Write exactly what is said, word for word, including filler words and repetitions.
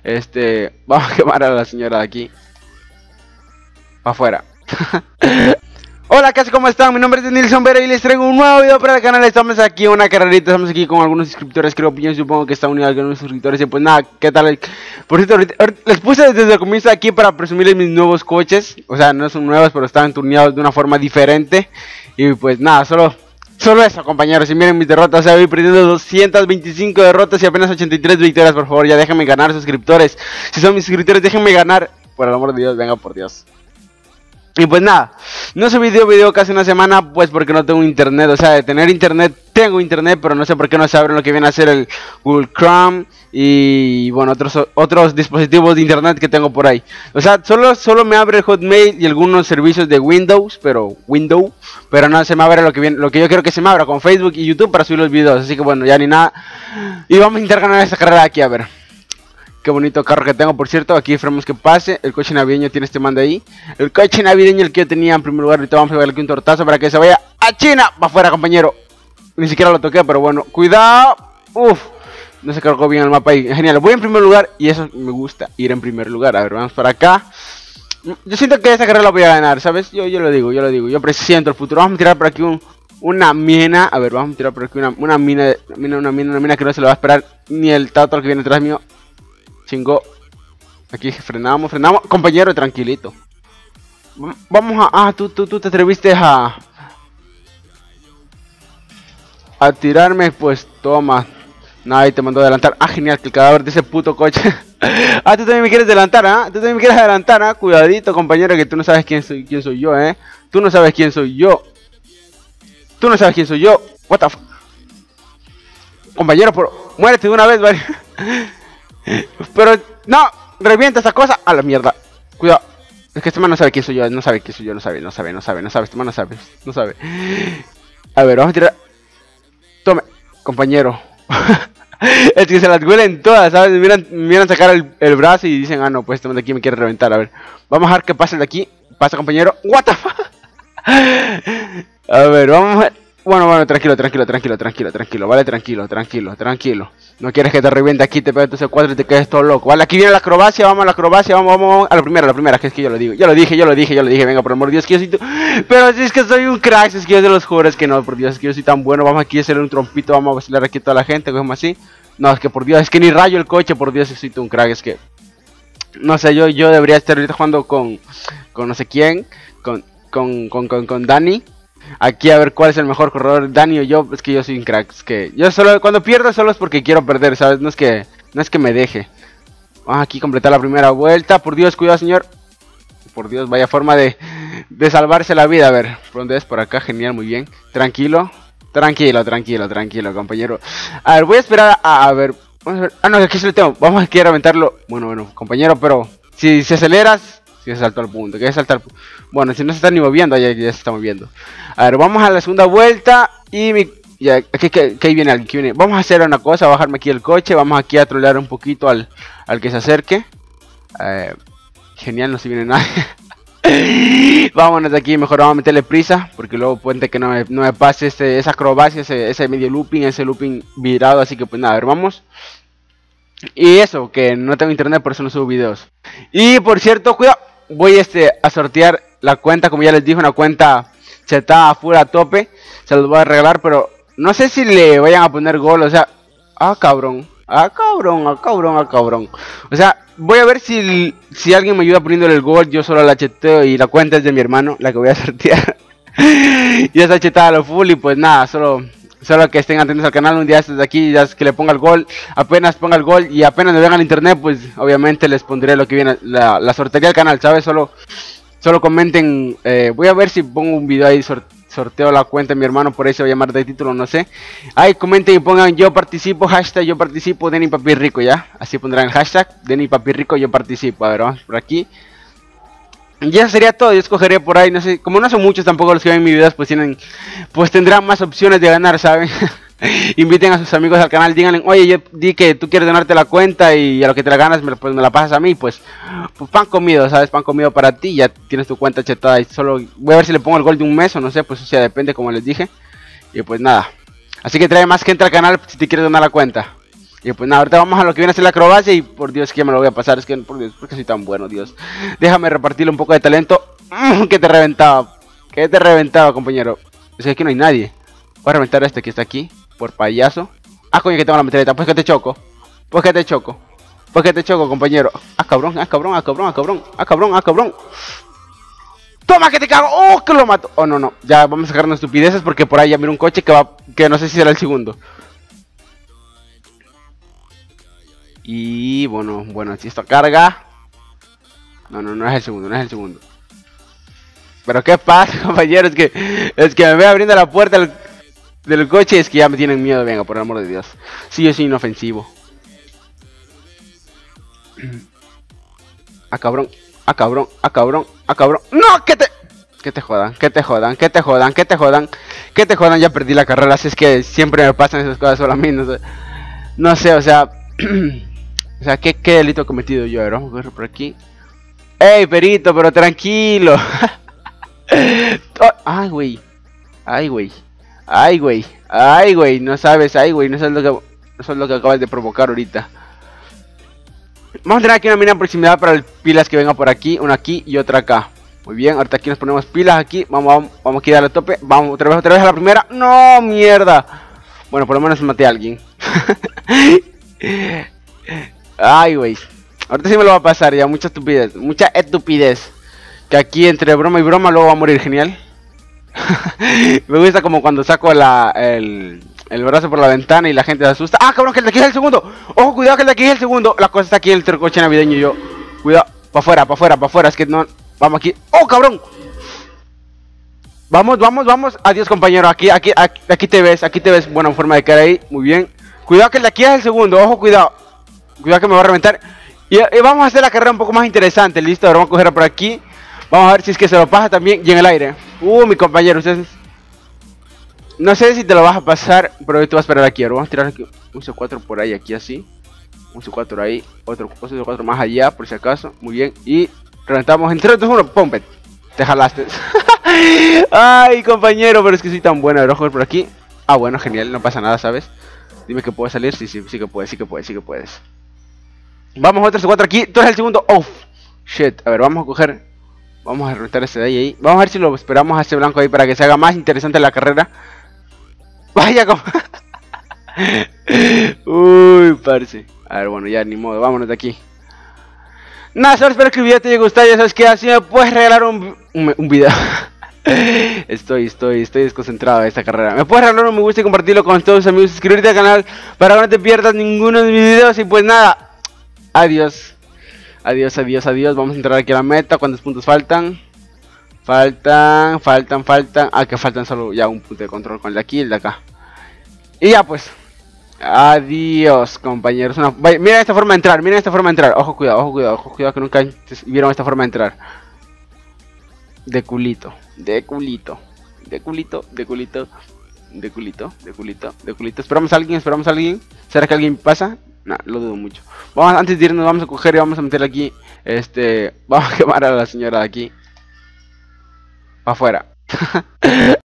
Este, vamos a quemar a la señora de aquí. Pa' afuera. Hola, ¿qué hace? ¿Cómo están? Mi nombre es Nilson Vera y les traigo un nuevo video para el canal. Estamos aquí en una carrerita, estamos aquí con algunos suscriptores, creo que yo supongo que está unido a algunos suscriptores. Y pues nada, ¿qué tal? Por cierto, ahorita, ahorita, les puse desde el comienzo aquí para presumirles mis nuevos coches. O sea, no son nuevos, pero están tuneados de una forma diferente. Y pues nada, solo... Solo eso, compañeros, y miren mis derrotas, o sea, voy perdiendo doscientas veinticinco derrotas y apenas ochenta y tres victorias. Por favor, ya déjenme ganar, suscriptores. Si son mis suscriptores, déjenme ganar. Por el amor de Dios, venga, por Dios. Y pues nada, no subí video, video casi una semana, pues porque no tengo internet. O sea, de tener internet, tengo internet, pero no sé por qué no se abre lo que viene a ser el Google Chrome y bueno, otros otros dispositivos de internet que tengo por ahí. O sea, solo, solo me abre el Hotmail y algunos servicios de Windows, pero Windows, pero no se me abre lo que viene, lo que yo quiero que se me abra con Facebook y YouTube para subir los videos. Así que bueno, ya ni nada. Y vamos a intentar ganar esta carrera aquí, a ver. Qué bonito carro que tengo, por cierto. Aquí esperamos que pase. El coche navideño tiene este mando ahí. El coche navideño, el que yo tenía en primer lugar. Ahorita vamos a pegarle aquí un tortazo para que se vaya a China. Va afuera, compañero. Ni siquiera lo toqué, pero bueno. Cuidado. Uf. No se cargó bien el mapa ahí. Genial. Voy en primer lugar y eso me gusta. Ir en primer lugar. A ver, vamos para acá. Yo siento que esta carrera la voy a ganar, ¿sabes? Yo, yo lo digo, yo lo digo. Yo presiento el futuro. Vamos a tirar por aquí un... Una mina, a ver, vamos a tirar por aquí una, una mina, mina, una mina, una mina que no se lo va a esperar ni el tato que viene detrás mío. Chingo. Aquí frenamos, frenamos. Compañero, tranquilito. Vamos a... Ah, tú, tú, tú te atreviste a... A tirarme, pues toma. Nadie te mandó a adelantar. Ah, genial, que el cadáver de ese puto coche. Ah, tú también me quieres adelantar, ¿ah? ¿eh? Tú también me quieres adelantar, ¿ah? ¿eh? Cuidadito, compañero, que tú no sabes quién soy, quién soy yo, ¿eh? Tú no sabes quién soy yo. Tú no sabes quién soy yo. What the fuck. Compañero, por... muérete de una vez, ¿vale? Pero, no, revienta esa cosa. A la mierda. Cuidado. Es que este man no sabe quién soy yo. No sabe quién soy yo. No sabe, no sabe, no sabe, no sabe. Este man no sabe. No sabe. A ver, vamos a tirar. Tome, compañero. Es que se las huelen todas, ¿sabes? Miran, miran sacar el, el brazo y dicen, ah, no, pues este man de aquí me quiere reventar. A ver, vamos a dejar que pase el de aquí. Pasa, compañero. What the fuck. A ver, vamos a... Bueno, bueno, tranquilo, tranquilo, tranquilo, tranquilo, tranquilo, vale, tranquilo, tranquilo, tranquilo. No quieres que te reviente aquí, te pegue tu C cuatro y te quedes todo loco. Vale, aquí viene la acrobacia, vamos a la acrobacia, vamos, vamos, vamos. A la primera, a la primera, que es que yo lo digo. Yo lo dije, yo lo dije, yo lo dije, venga, por amor de Dios, que yo soy tú. Pero si es que soy un crack, es que yo se los juro, es que no, por Dios, es que yo soy tan bueno. Vamos aquí a hacerle un trompito, vamos a vacilar aquí a toda la gente, cosas así. No, es que por Dios, es que ni rayo el coche, por Dios, soy tú un crack, es que... No sé, yo, yo debería estar ahorita jugando con... Con no sé quién, con, con, con, con, con Dani. Aquí a ver cuál es el mejor corredor, Dani o yo. Es que yo soy un crack, es que yo solo, cuando pierdo solo es porque quiero perder, ¿sabes? No es que, no es que me deje. Vamos aquí a completar la primera vuelta. Por Dios, cuidado, señor. Por Dios, vaya forma de, de salvarse la vida. A ver, ¿por dónde es? Por acá, genial, muy bien. Tranquilo, tranquilo, tranquilo, tranquilo, compañero. A ver, voy a esperar a, a ver, vamos a ver. Ah, no, aquí se lo tengo, vamos aquí a aventarlo. Bueno, bueno, compañero, pero si, si aceleras... Que se saltó al punto, que se saltó al punto. Bueno, si no se está ni moviendo, ya, ya se está moviendo. A ver, vamos a la segunda vuelta. Y mi... Ya, aquí, que, que ahí viene alguien, aquí viene. Vamos a hacer una cosa, bajarme aquí el coche. Vamos aquí a trolear un poquito al, al que se acerque. Eh, genial, no se viene nadie. Vámonos de aquí, mejor vamos a meterle prisa. Porque luego puente que no me, no me pase ese, esa acrobacia, ese, ese medio looping, ese looping virado. Así que pues nada, a ver, vamos. Y eso, que no tengo internet, por eso no subo videos. Y por cierto, cuidado. Voy este a sortear la cuenta, como ya les dije, una cuenta chetada full a tope. Se los voy a regalar, pero no sé si le vayan a poner gol, o sea... Ah, cabrón, ah, cabrón, ah, cabrón, ah, cabrón. O sea, voy a ver si, si alguien me ayuda poniéndole el gol. Yo solo la cheteo y la cuenta es de mi hermano, la que voy a sortear. Ya está chetada a lo full y pues nada, solo... Solo que estén atentos al canal un día desde aquí, ya es que le ponga el gol, apenas ponga el gol y apenas me vengan al internet, pues obviamente les pondré lo que viene, la, la sortería del canal, ¿sabes? Solo, solo comenten, eh, voy a ver si pongo un video ahí, sor, sorteo la cuenta de mi hermano, por ahí se va a llamar de título, no sé. Ahí comenten y pongan yo participo, hashtag yo participo, Denny Papi Rico, ya, así pondrán el hashtag, Denny Papi Rico, yo participo. A ver, vamos por aquí. Y eso sería todo, yo escogería por ahí, no sé, como no son muchos tampoco los que ven mis videos, pues tienen, pues tendrán más opciones de ganar, ¿saben? Inviten a sus amigos al canal, díganle, oye, yo di que tú quieres donarte la cuenta y a lo que te la ganas, me, pues me la pasas a mí, pues, pues pan comido, ¿sabes? Pan comido para ti, ya tienes tu cuenta chetada y solo voy a ver si le pongo el gol de un mes o no sé, pues o sea, depende como les dije. Y pues nada, así que trae más gente al canal si te quieres donar la cuenta. Y pues nada, ahorita vamos a lo que viene a ser la acrobacia. Y por Dios que ya me lo voy a pasar. Es que por Dios, ¿por qué soy tan bueno, Dios? Déjame repartirle un poco de talento. Mm, que te reventaba. Que te reventaba, compañero. Es que aquí no hay nadie. Voy a reventar a este que está aquí. Por payaso. Ah, coño, que tengo la metralleta. Pues que te choco. Pues que te choco. Pues que te choco, compañero. Ah, cabrón, ah, cabrón, ah, cabrón, ah, cabrón. Ah, cabrón, ah, cabrón. ¡Toma que te cago! ¡Oh, que lo mato! Oh, no, no. Ya vamos a sacarnos estupideces porque por ahí ya mira un coche que va... Que no sé si será el segundo. Y bueno, bueno, si esto carga... No, no, no es el segundo, no es el segundo. Pero ¿qué pasa, compañero? Es que... Es que me ve abriendo la puerta del, del coche. Es que ya me tienen miedo. Venga, por el amor de Dios. Sí, yo soy inofensivo. Ah, cabrón. Ah, cabrón. Ah, cabrón. Ah, cabrón. ¡No! ¡Que te... Que te jodan, que te jodan, que te jodan, que te jodan, que te jodan, ya perdí la carrera, así es que siempre me pasan esas cosas solo a mí, no sé, no sé, o sea, o sea, ¿qué, qué delito he cometido yo? A ver, vamos a ver por aquí. ¡Ey, perito, pero tranquilo! ¡Ay, güey! ¡Ay, güey! ¡Ay, güey! ¡Ay, güey! No sabes, ¡ay, güey! No sabes lo que, no sabes lo que acabas de provocar ahorita. Vamos a tener aquí una mina en proximidad para las pilas que vengan por aquí, una aquí y otra acá. Muy bien, ahorita aquí nos ponemos pilas aquí. Vamos, vamos, vamos aquí a darle a tope. Vamos otra vez, otra vez a la primera. ¡No, mierda! Bueno, por lo menos maté a alguien. Ay, güey. Ahorita sí me lo va a pasar ya. Mucha estupidez. Mucha estupidez. Que aquí entre broma y broma luego va a morir. Genial. Me gusta como cuando saco la, el, el brazo por la ventana y la gente se asusta. ¡Ah, cabrón! Que el de aquí es el segundo. ¡Ojo, cuidado que el de aquí es el segundo! La cosa está aquí en el coche navideño y yo. Cuidado. Para afuera, para afuera, para afuera. Es que no... Vamos aquí. ¡Oh, cabrón! Vamos, vamos, vamos. Adiós, compañero. Aquí, aquí, aquí, aquí te ves. Aquí te ves. Buena forma de caer ahí. Muy bien. Cuidado que el de aquí es el segundo. Ojo, cuidado. Cuidado que me va a reventar. Y, y vamos a hacer la carrera un poco más interesante. Listo, ahora vamos a coger por aquí. Vamos a ver si es que se lo pasa también. Y en el aire. Uh, mi compañero. Ustedes... No sé si te lo vas a pasar, pero yo te voy a esperar aquí. Ahora vamos a tirar aquí un C cuatro por ahí, aquí así. Un C cuatro ahí. Otro, otro C cuatro más allá, por si acaso. Muy bien. Y... reventamos en tres, dos, uno, ¡pum! Te jalaste. Ay, compañero, pero es que soy tan bueno. A ver, ojo por aquí. Ah, bueno, genial, no pasa nada, ¿sabes? Dime que puedes salir. Sí, sí, sí que puedes, sí que puedes, sí que puedes. Vamos a otro C cuatro aquí. Tú eres el segundo. Oh, shit. A ver, vamos a coger. Vamos a reventar ese de ahí, ahí. Vamos a ver si lo esperamos a ese blanco ahí para que se haga más interesante la carrera. Vaya, como... Uy, parce. A ver, bueno, ya ni modo. Vámonos de aquí. Nada, solo espero que el video te haya gustado. Ya sabes que así me puedes regalar un, un, un video. Estoy, estoy, estoy desconcentrado de esta carrera. Me puedes regalar un me gusta y compartirlo con todos tus amigos. Suscribirte al canal para que no te pierdas ninguno de mis videos. Y pues nada, adiós. Adiós, adiós, adiós. Vamos a entrar aquí a la meta. ¿Cuántos puntos faltan? Faltan, faltan, faltan. Ah, que faltan solo ya un punto de control con el de aquí y el de acá. Y ya pues. Adiós, compañeros. Una... Miren esta forma de entrar, miren esta forma de entrar. Ojo, cuidado, ojo, cuidado, ojo, cuidado que nunca vieron esta forma de entrar. De culito, de culito, de culito, de culito, de culito, de culito, de culito. Esperamos a alguien, esperamos a alguien. ¿Será que alguien pasa? No, lo dudo mucho. Vamos, antes de irnos vamos a coger y vamos a meter aquí. Este, vamos a quemar a la señora de aquí. Para afuera.